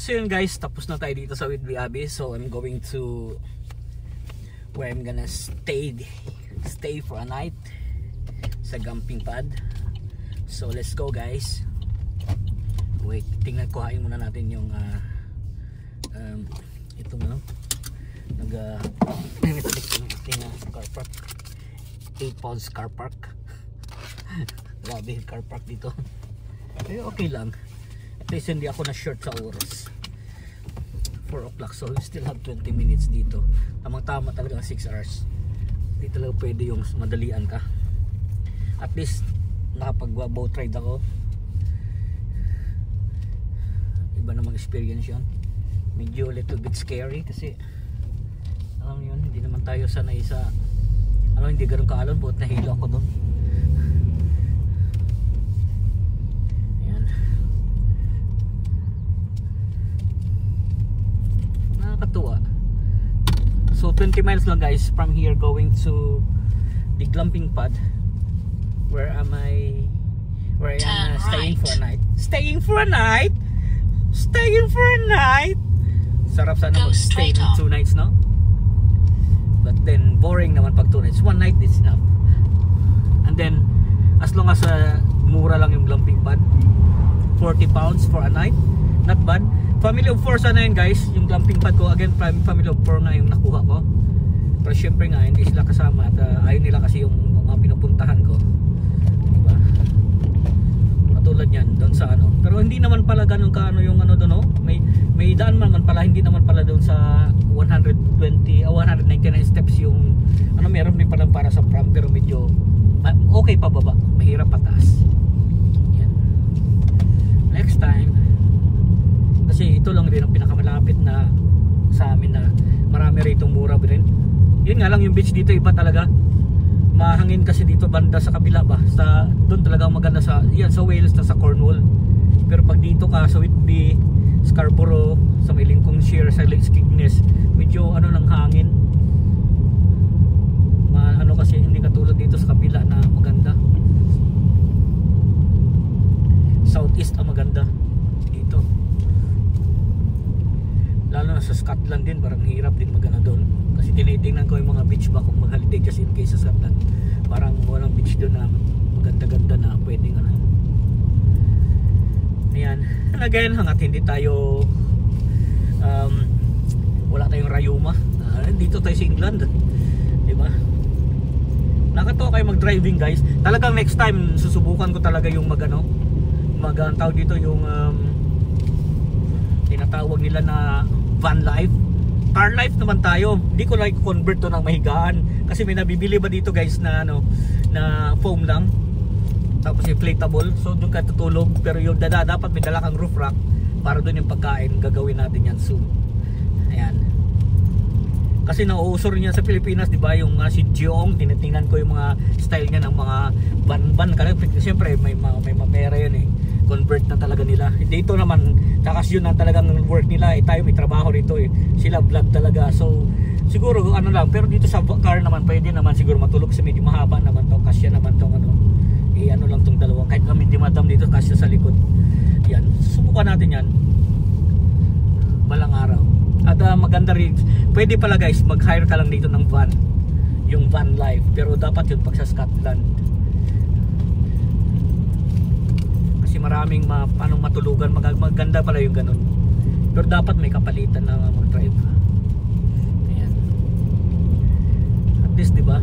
So yun guys, tapos na tayo dito sa Whidbey Abbey. So I'm going to where I'm gonna stay for a night sa camping pad. So let's go guys. Wait, tingnan ko, hain muna natin yung itong ano car park, 8 pounds car park. Grabe yung car park dito. Okay lang, at least hindi ako na short sa oras. 4 o'clock, so we still have 20 minutes dito. Tamang tama talaga 6 hours. Hindi talaga pwede yung madalian ka. At least nakapag boat ride ako. Iba namang experience yun. Medyo a little bit scary kasi alam yun, hindi naman tayo sanay sa hindi ganun kaalon. Boat nahilo ako doon. Ayan, nakakatuwa. So 20 miles lang guys from here going to the glamping pad where I am staying for a night. Staying for a night. Sarap sana mag-stay ng 2 nights, no? But then boring naman pag 2 nights. 1 night is enough. And then as long as mura lang yung glamping pad, 40 pounds for a night, not bad. Family of 4 sana yun guys, yung glamping pad ko. Again, family of 4 nga yung nakuha ko. Pero syempre nga hindi sila kasama at ayaw nila kasi yung mga pinupuntahan ko, diba? Katulad yan doon sa ano. Pero hindi naman pala ganun kaano yung ano doon, no? May daan man pala, hindi naman pala doon sa 199 steps yung ano, meron din pala para sa pram, pero medyo okay pa baba, mahirap pataas. Yan. Next time, kasi ito lang din ang pinakamalapit na sa amin na marami rito mura rin. Yun nga lang, yung beach dito iba talaga. Mahangin kasi dito banda sa kabila ba. Doon talaga maganda sa Wales na sa Cornwall. Pero pag dito ka sa Whidbey, Scarborough, sa may Lincolnshire, sa Lake Skegness, medyo ano ng hangin. Kasi hindi katulad dito sa kabila na maganda. Southeast ang maganda dito. Lalo na sa Scotland din, parang hirap din magana doon. Kasi tinitingnan ko yung mga beach ba kung mag-holiday just in case sa Scotland. Parang walang beach doon na maganda-ganda na pwedeng ano. Ayan. And again, hangat hindi tayo wala tayong rayuma. Dito tayo sa England, diba? Nakatawa kayo mag-driving guys. Talagang next time susubukan ko talaga yung tawag dito yung tinatawag nila na van life. Car life naman tayo. Hindi ko like convert to ng mahigaan kasi may nabibili ba dito guys na na foam lang, tapos inflatable, so doon ka tutulog. Pero yung dapat may dala kang roof rack para doon yung pagkain. Gagawin natin yan soon. Ayan, kasi nauuso rin yan sa Pilipinas, di ba? Yung si Jiong, tinitingnan ko yung mga style niya ng mga van kasi siyempre may mapera yan eh. Convert na talaga nila. Dito naman, takas yun na talagang work nila. Tayo may trabaho rito eh. Sila vlog talaga. So, siguro ano lang. Pero dito sa car naman, pwede naman siguro matulog kasi medyo mahaba naman to. Kasya naman tong ano lang tong dalawang. Kahit kami di madam dito, kasya sa likod. Yan. Subukan natin yan. Balang araw. At maganda rin. Pwede pala guys, mag-hire ka lang dito ng van. Yung van life. Pero dapat yun pag sa Scotland. Kasi maraming paanong matulugan, maganda pala yung ganun. Pero dapat may kapalitan na mag-drive. Ayan. At least diba,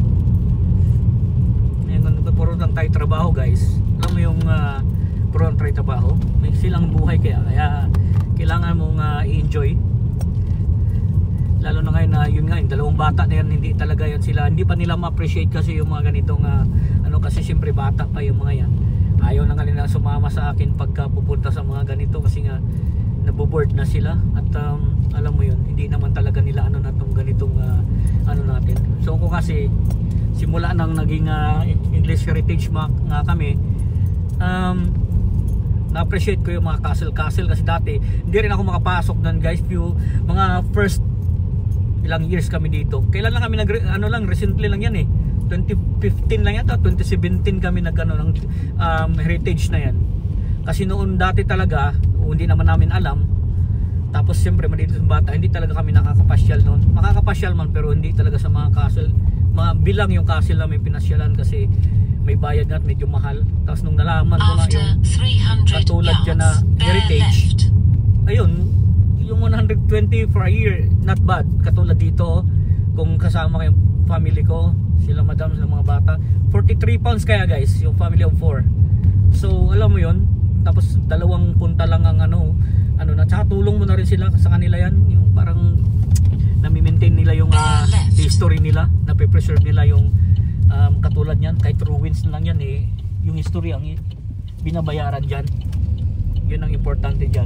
ayan, puro lang tayo trabaho guys. Alam mo yung puro lang tayo trabaho, may silang buhay, kaya kailangan mong i-enjoy. Lalo na ngayon na yun nga, yung dalawang bata na yan, hindi talaga yan sila, hindi pa nila ma-appreciate kasi yung mga ganitong kasi siyempre bata pa yung mga yan. Ayaw na nga nila sumama sa akin pagka pupunta sa mga ganito kasi nga naboboard na sila. At alam mo yun, hindi naman talaga nila na itong ganitong natin. So ko kasi simula nang naging English Heritage nga kami, na-appreciate ko yung mga castle kasi dati hindi rin ako makapasok doon guys. Mga first ilang years kami dito. Kailan lang kami recently lang yan eh. 2015 lang yata, 2017 kami ng heritage na yan. Kasi noon dati talaga, hindi naman namin alam, Tapos siyempre maliit yung bata, hindi talaga kami nakakapasyal noon. Makakapasyal man pero hindi talaga sa mga castle. Mga bilang yung castle na may pinasyalan kasi may bayad nga at medyo mahal. Tapos nung nalaman ko nga yung katulad dyan na heritage, ayun, yung 120 for a year, not bad. Katulad dito, kung kasama yung family ko, sila madam, sila mga bata, 43 pounds kaya guys, yung family of 4. So alam mo yun, tapos 2 punta lang ang ano na, tsaka tulong mo na rin sila sa kanila yan, yung parang nami-maintain nila yung history nila, nape-preserve nila yung katulad yan, kahit ruins na lang yan yung history ang binabayaran dyan. Yun ang importante dyan.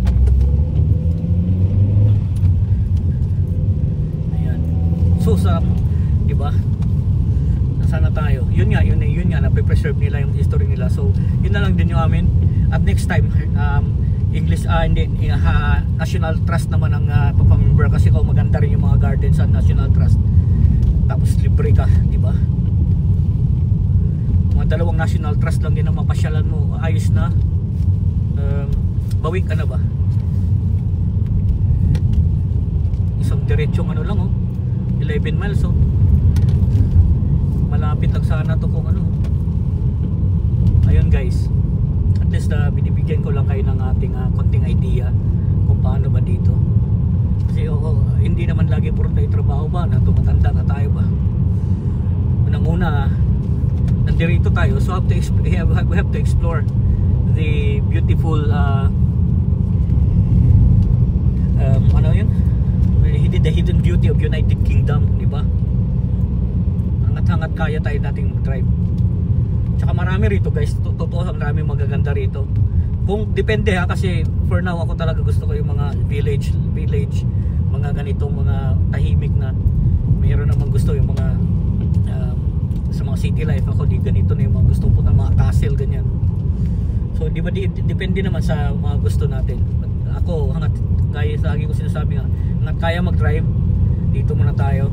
Ayan. So sa, diba, nasana tayo, yun nga nape-preserve nila yung history nila. So yun na lang din yung amin. At next time English, National Trust naman ang papamember kasi maganda rin yung mga gardens sa National Trust. Tapos libre ka, di ba? Mga 2 National Trust lang din ang mapasyalan mo, ayos na. Bawik ka na ba? Isang diretsong ano lang 11 miles malapit lang sana to kung ayun guys, at least binibigyan ko lang kayo ng ating konting idea kung paano ba dito. Kasi hindi naman lagi puro tayo trabaho ba na tumatanda na tayo ba. Unang-una nandirito tayo, so we have to explore the beautiful the hidden beauty of United Kingdom, di ba? Hangat kaya tayo dating mag-drive. Tsaka marami rito guys, totoo, marami magaganda rito. Kung depende kasi for now ako talaga gusto ko yung mga village, mga ganitong mga tahimik na. Mayroon namang gusto yung mga sa mga city life, ako di ganito na yung mga gusto ko, mga castle ganyan. So di ba depende naman sa mga gusto natin. But ako hangat kaya, sa lagi ko sinasabi nga, hangat kaya mag-drive, dito muna tayo.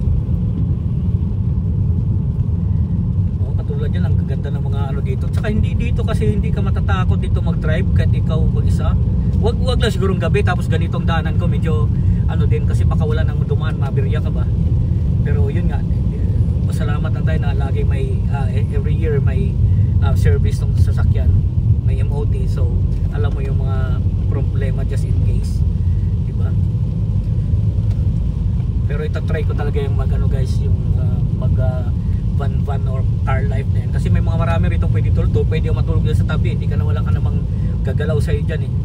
Katulad yan, ang gaganda ng mga dito. Tsaka hindi dito kasi hindi ka matatakot dito mag-drive kahit ikaw mag-isa. Wag lang sigurong gabi tapos ganitong daanan ko medyo din kasi baka wala nang dumaan, mabirya ka ba. Pero yun nga, pasalamat lang tayo na lagi may every year may service ng sasakyan, may MOT, so alam mo yung mga problema just in case, di ba? Pero itatry ko talaga yung guys, yung van or car life na yan. Kasi may mga marami rito pwede tulog, pwede yung matulog sa tabi, hindi ka na, wala ka namang gagalaw sa'yo dyan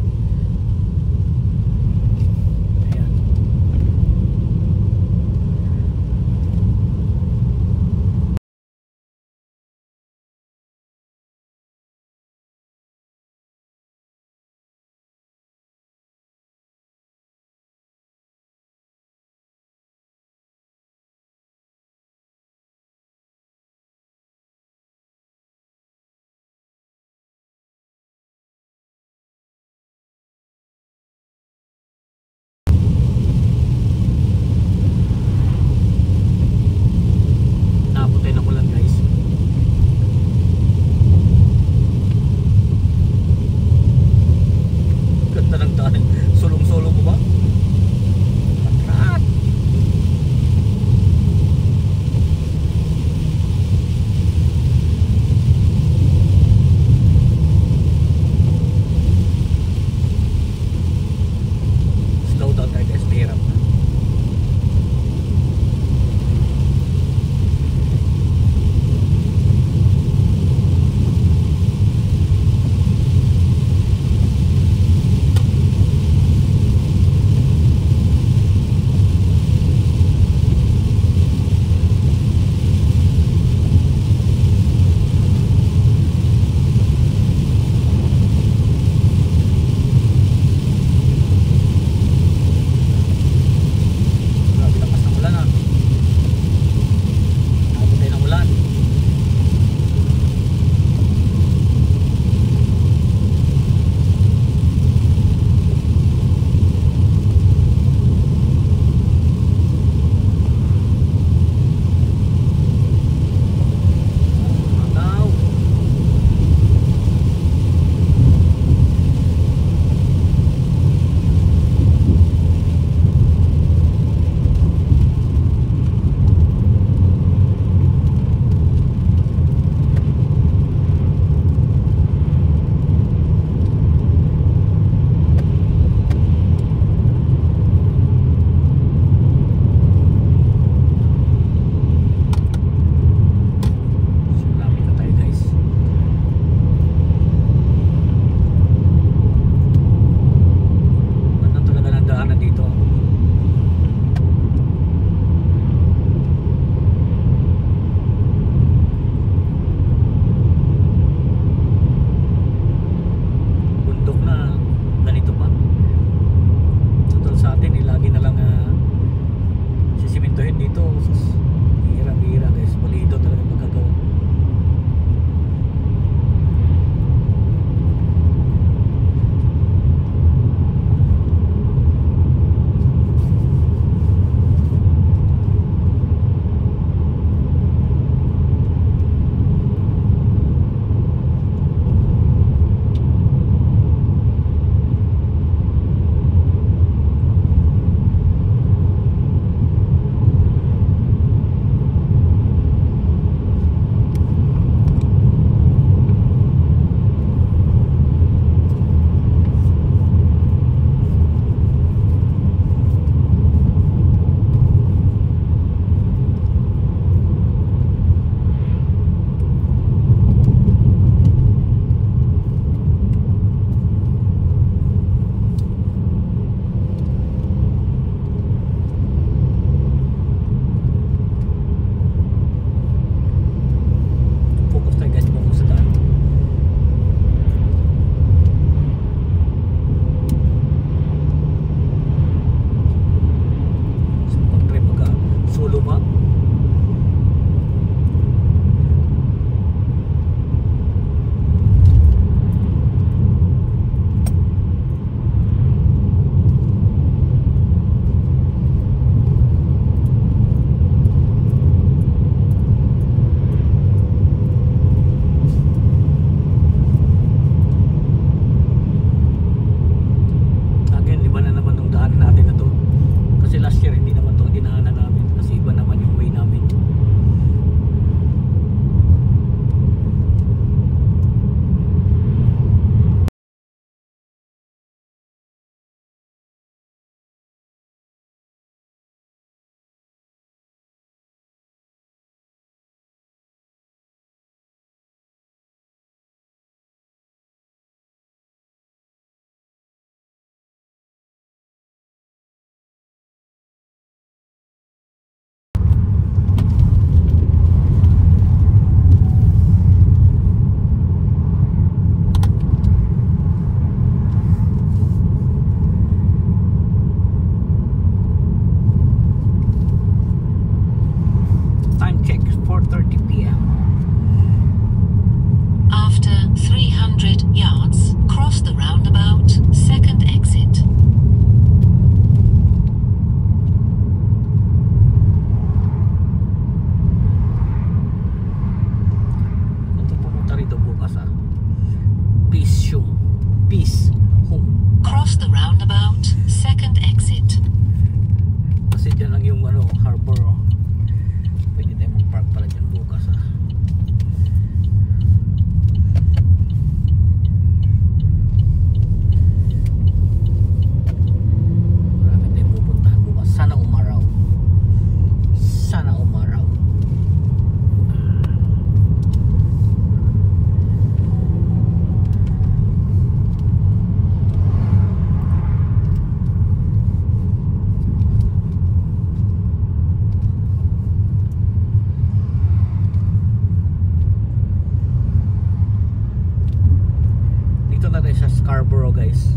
Dito na tayo sa Scarborough, guys.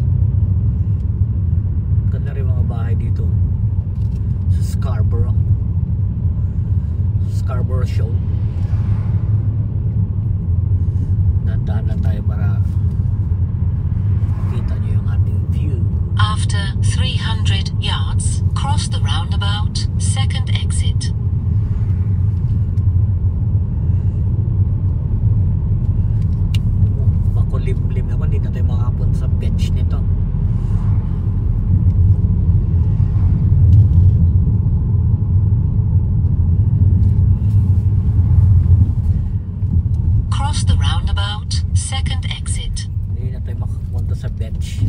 Ganda rin mga bahay dito sa Scarborough Show. Dandahan lang tayo para makita nyo yung ating view. After 300 yards, cross the roundabout, second exit. Makulimlim naman, hindi na tayo makapon sa beach nito. Cross the roundabout, second exit. Hindi na tayo makapunta sa beach.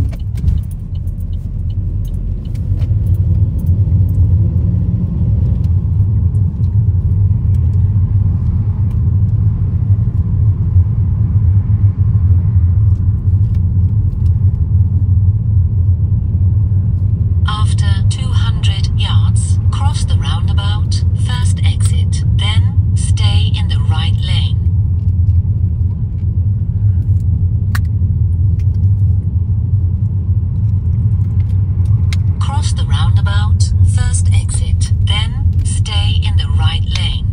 After 200 yards, cross the roundabout, first exit. Then stay in the right lane. Cross the roundabout, first exit. Then stay in the right lane.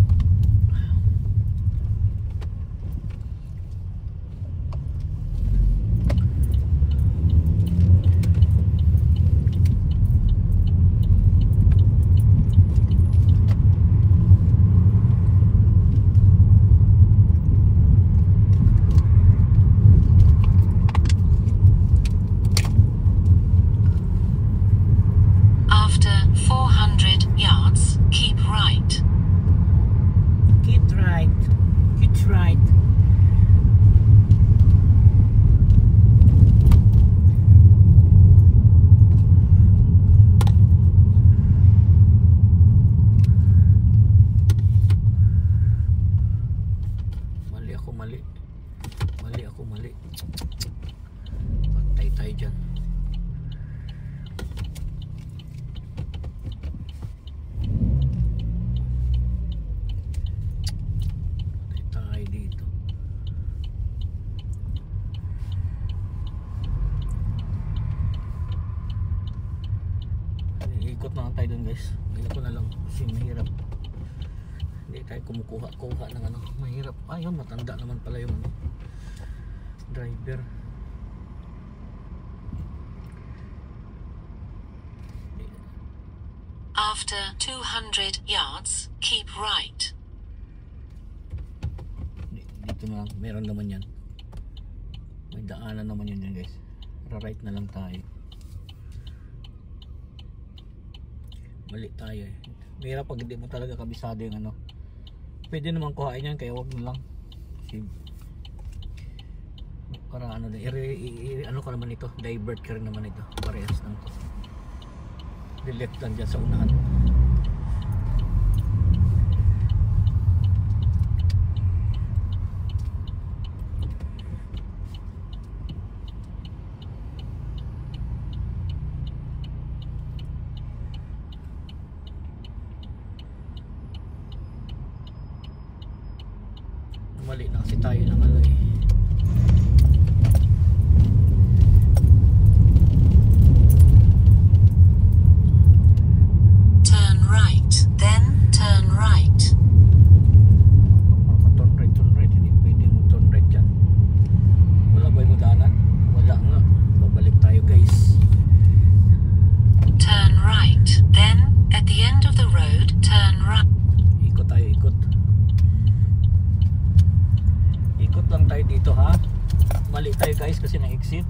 After 400 yards, keep right. Keep right. Keep right. Mali ako, mali. Mali ako, mali. Patay tayo dyan. Dito. Ikot na lang tayo dun, guys. Hindi ko na lang kasi mahirap. Hindi tayo kumukuha ng ano. Mahirap. Ayun, matanda naman pala yung ano, driver. After 200 yards, keep right. Dito na lang, meron naman yan. May daanan naman yun guys. Ra-right na lang tayo. Mali tayo eh. Mahirap pag hindi mo talaga kabisado yung ano. Pwede naman kuhain yan, kaya wag mo lang. Kasi para ano din, ano ko naman ito, divert ka rin naman ito. Parehas lang to. Left lang dyan sa unahan. Mali na kasi tayo ng ano eh. Turn right, then turn right. Turn right, hindi pwede mo turn right dyan. Wala ba yung daanan? Wala nga. Babalik tayo guys. Turn right, then at the end of the road, turn right. Ikot tayo, ikot. Ikot lang tayo dito ha. Mali tayo guys kasi na-exit.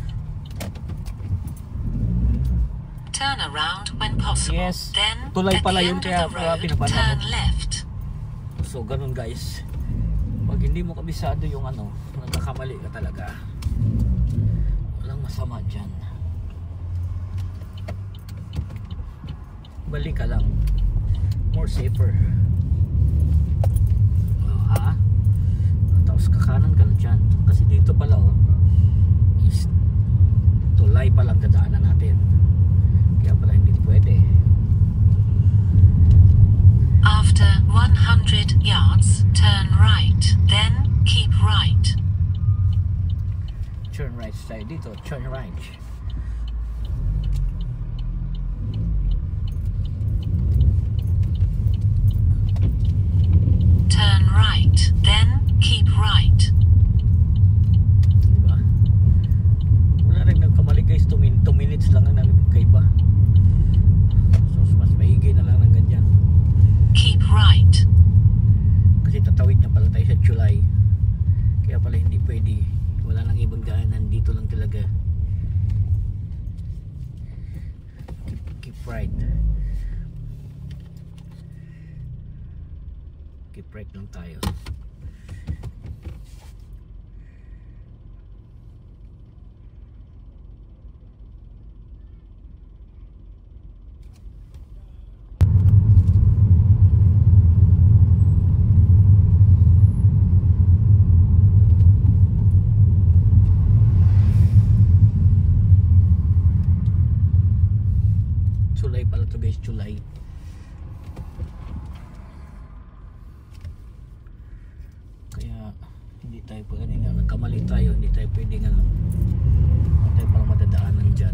Turn around when possible. Yes. Then Tulay at pala the yun end kaya of the road, pinapano turn ko. left. So ganun guys. Pag hindi mo kabisado yung ano, nagkakamali ka talaga. Walang masama dyan. Balik ka lang. More safer. Ha? Tapos kakanan ka na dyan. Kasi dito pala oh, is tulay palang dadaanan natin. Kaya pala hindi pwede. After 100 yards, turn right, then keep right. Turn Turn right tayo dito. Turn right. Turn right, then keep right. Diba? Wala rin nagkamali guys. 2 minutes lang ang namin kaiba. So mas maigi na lang ng ganyan. Keep right. Kasi tatawid na pala tayo sa July. Kaya pala hindi pwede. Wala nang ibang daanan. Dito lang talaga. Keep right. Keep right lang tayo. July pala to guys, July. Kaya hindi tayo pwede nga nagkamali tayo, hindi tayo pwede nga hindi tayo parang madadaanan dyan.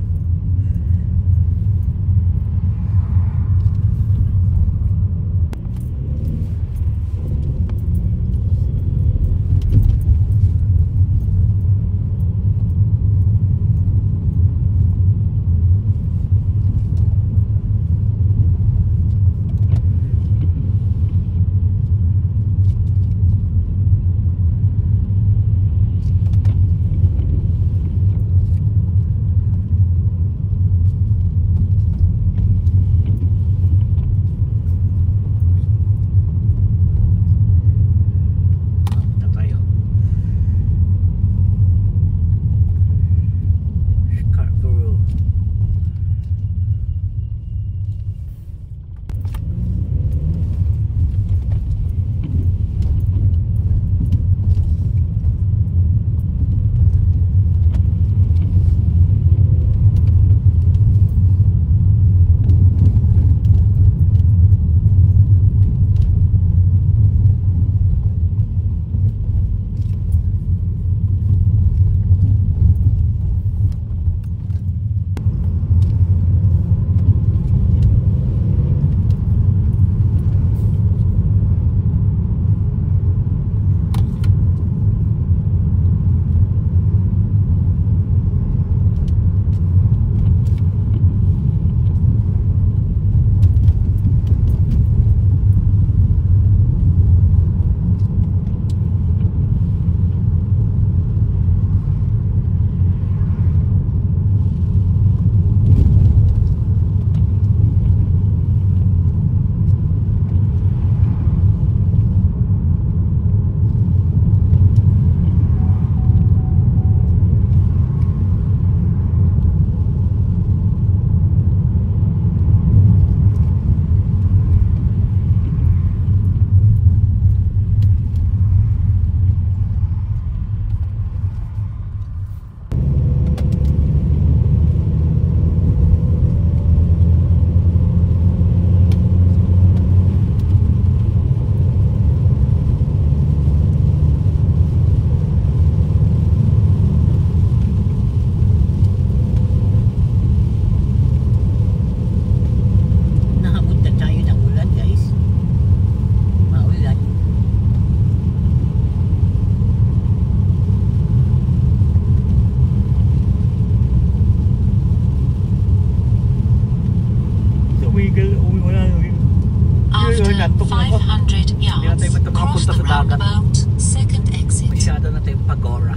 After 500 yards, cross the roundabout, second exit. Masyado na tayong pagora.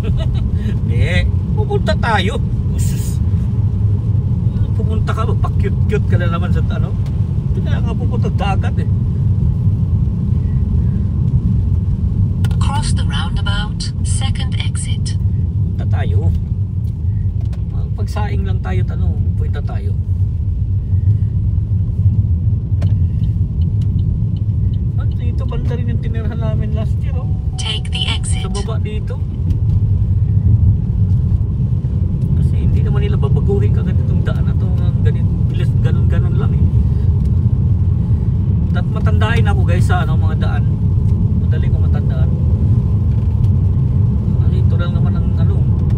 Pupunta tayo. Usus. Pupunta ka, pa-cute-cute ka na naman sa ano. Hindi na nga pupunta dagat eh. Cross the roundabout, second exit. Punta tayo. Pagsaing lang tayo, punta tayo. At dito banda rin yung tinirahan namin last year, oh. Take the exit. Sa baba dito. Kasi hindi naman nila babaguhin kagad itong daan na ito. Bilis, ganun-ganun lang eh. At matandain ako guys sa mga daan. Madali ko matandaan. Ito lang naman ang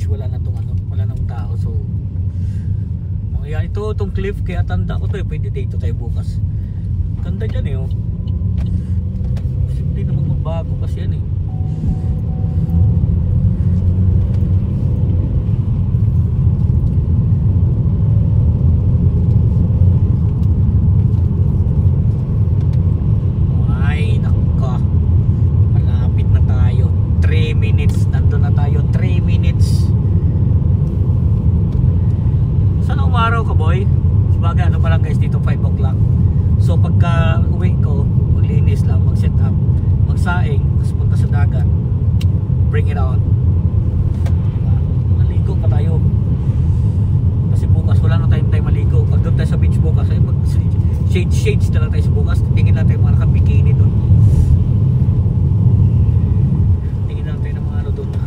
wala na tong ano, wala nang tao. So yan, ito tong cliff, kaya tanda ko to eh, pwede dito tayo bukas. Ganda dyan eh oh. Hindi naman magbago kasi yan eh. Ay nako, malapit na tayo. 3 minutes, nandun na tayo. 3 minutes. Sana umaraw ka boy. Sabagay ano pa lang guys, dito 5 o'clock. So pagka uwi ko, maglinis lang, mag set up, magsaing, tapos punta sa dagat, bring it on. Diba? Maligo pa tayo. Kasi bukas wala na tayong time maligo. Pag doon tayo sa beach bukas, ay mag shades na lang tayo sa bukas. Tingin lang tayo mga nakabikini doon. Tingin lang tayo ng mga ano doon.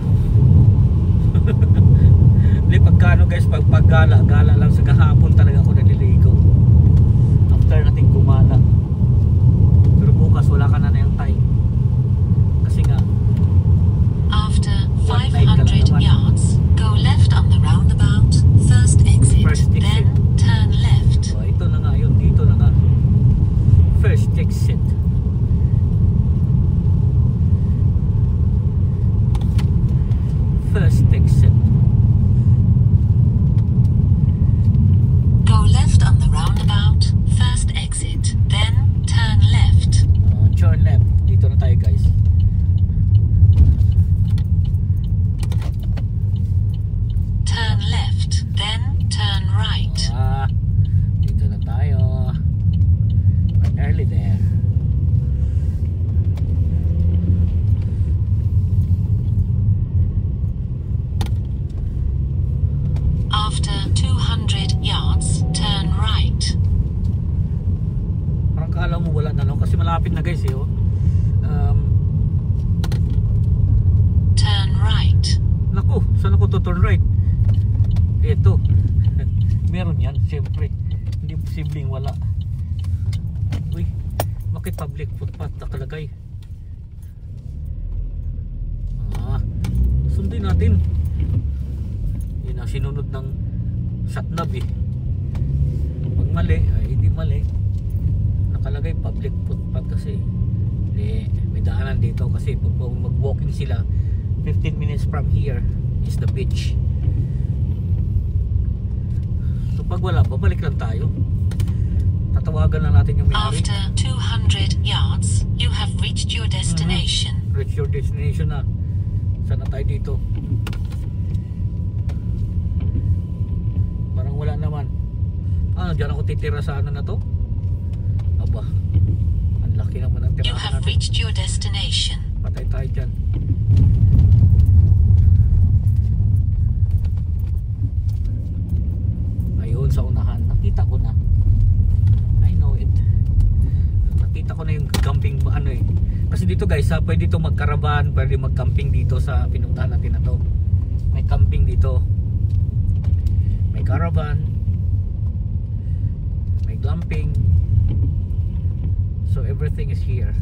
Hindi pagkano guys, pag gala lang sa kahapon talaga ako naliligo. After natin gumala. Pero bukas wala ka na yung time. Kasi nga After one night ka lang 500 naman. yards, go left on the roundabout, first exit, First exit. then turn left. So ito na nga yun, dito na nga. First exit. First exit. Go left on the roundabout, first exit, then turn left. Turn left. Dito na tayo guys. Turn left, then turn right. Dito na tayo. Early there. After 200 yards, turn right. Parang kala mo wala na no? Kasi malapit na guys eh oh. Turn right. Naku, saan ako to turn right? Ito. Meron yan, siyempre. Hindi posibleng wala. Uy, bakit public footpath nakalagay? Sundin natin. Yun ang sinunod ng satnab eh. Pag mali, ay hindi mali. Nakalagay public footpath kasi. Hindi, may daanan dito kasi pag mag-walking sila, 15 minutes from here is the beach. So pag wala, babalik lang tayo. Tatawagan lang natin yung may-ari. After 200 yards, you have reached your destination. Reach your destination na. Saan na tayo dito? Parang wala naman. Diyan ako titira sa ano na to? Aba, ang laki naman ang You tirahan have natin. reached your destination. Patay tayo dyan. Ayun sa unahan. Nakita ko na. I know it. Nakita ko na yung camping ano eh. Kasi dito guys, pwede dito magkaraban, pwede mag-camping dito sa pinuntahan natin na to. May camping dito. May caravan. May glamping. So everything is here.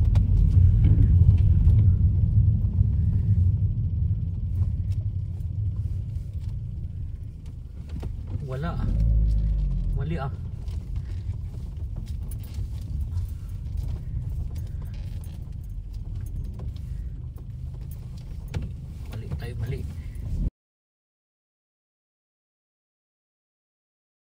Wala ah. Mali ah. Mali tayo, mali.